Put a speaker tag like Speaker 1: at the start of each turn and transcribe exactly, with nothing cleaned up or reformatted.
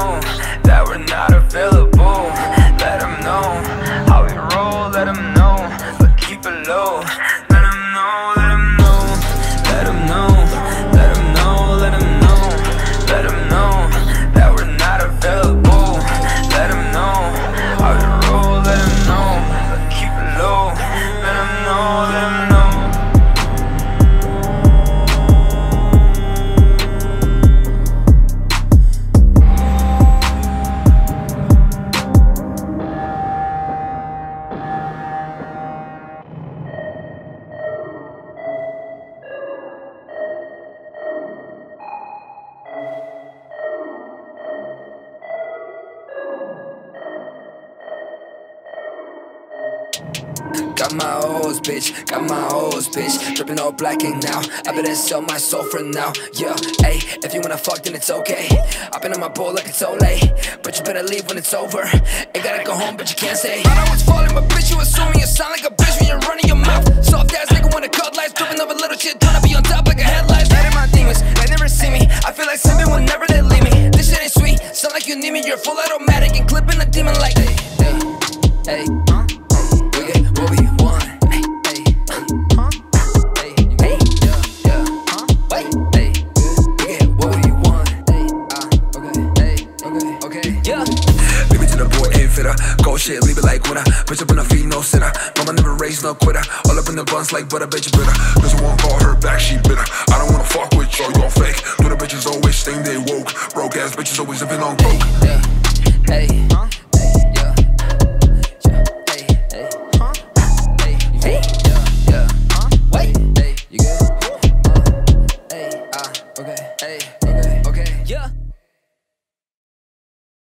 Speaker 1: know that we're not available. Let them know how we roll, let them know, but keep it low. Let them know, let them know, let them know, let them know, let them know, let them know that we're not available. Let them know how we roll, let them know, but keep it low. Let them know, let them know.
Speaker 2: Got my hoes, bitch, got my hoes, bitch. Dripping all black ink now, I better sell my soul for now. Yeah, ayy, if you wanna fuck then it's okay. I've been on my bowl like it's so late, but you better leave when it's over. Ain't gotta go home, but you can't say thought I was falling, but bitch, you assuming you sound like a bitch when you're running your mouth. Soft ass nigga wanna cut lights, dripping over little shit, tryna be on top like a headlight. Letting my demons, they never see me. I feel like seven whenever they leave me. This shit ain't sweet, sound like you need me. You're full automatic and clipping a demon like hey, hey, hey. What we want, hey, hey, huh? Hey, hey, yeah, yeah, huh? Wait, hey, we get what we want, hey, ah, okay, hey, okay, okay, yeah.
Speaker 3: Leave it to the boy, ain't fitter. Go shit, leave it like winner. Bitch up in the feet, no sinner. Mama never raised no quitter. All up in the buns like butter, bitch bitter. Doesn't want call her back, she bitter. I don't wanna fuck with you, you're fake. Do the bitches always think they woke. Broke ass bitches always living on coke.
Speaker 2: Yeah, hey, huh?